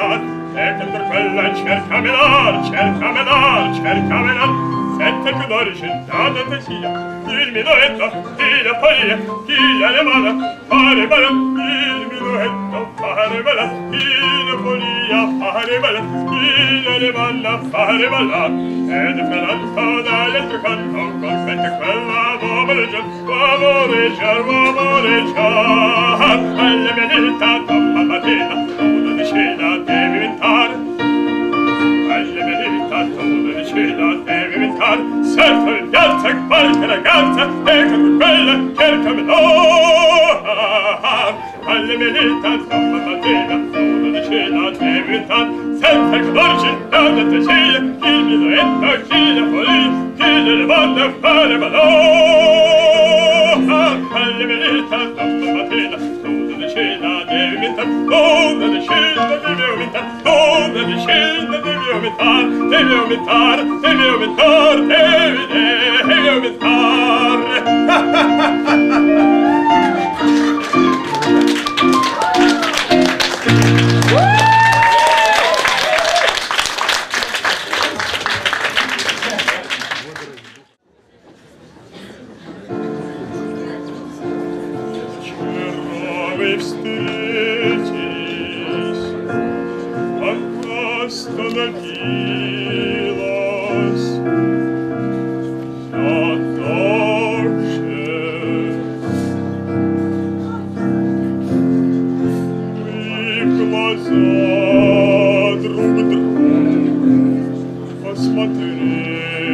città, e che per quella cercami l'ar, sette che d'origine da sia, il minuetto, chi la follia, chi la mala, fare bella, il minuetto, fare bella, chi la follia, fare bella, chi la mala, fare bella, ed Fernando dall'altro canto, con fette quella uomoreggiar, alla mia vita, domma mattina, una di cena devi diventare, alla mia vita, una di cena devi diventare, certo in piazza qualche ragazza, e con quella cercami alla mia vita, domma mattina, una di cena devi diventare, senza che dolce, donna te sia, chi mi doetta, chi la follia, chi le manda a fare alle verità, domma mattina, una di cena devi diventare, una di cena devi aumentare, una di cena devi aumentare, devi aumentare, devi aumentare, devi aumentare. Вы встретились, она остановилась, я также. Мы в глаза друг другу посмотрели.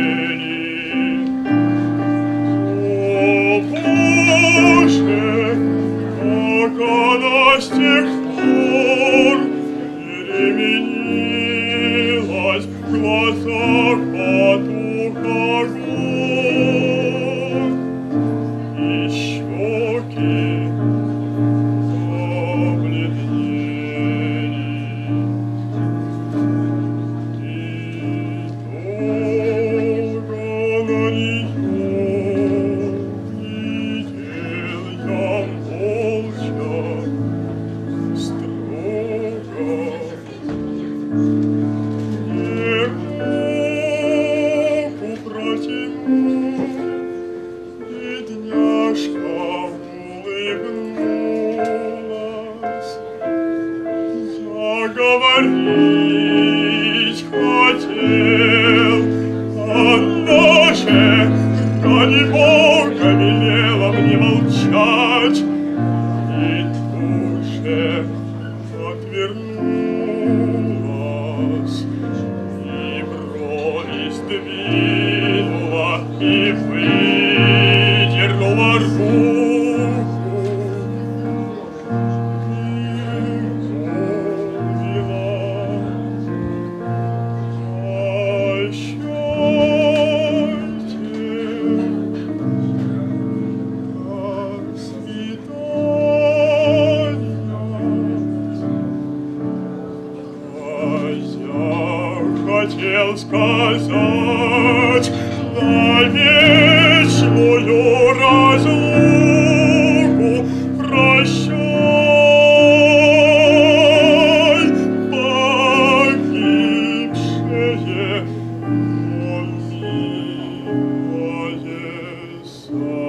О, Боже! Она с тех пор переменилась, в глазах потух огонь, и щеки побледнели, и долго на нее глядел я молча. Говорить хотел, она же ради Бога велела мне молчать, и тоже отвернулась, и брови сдвинула, и выдернула руку. Хотел сказать на вечную разлуку прощай, погибшее, он милое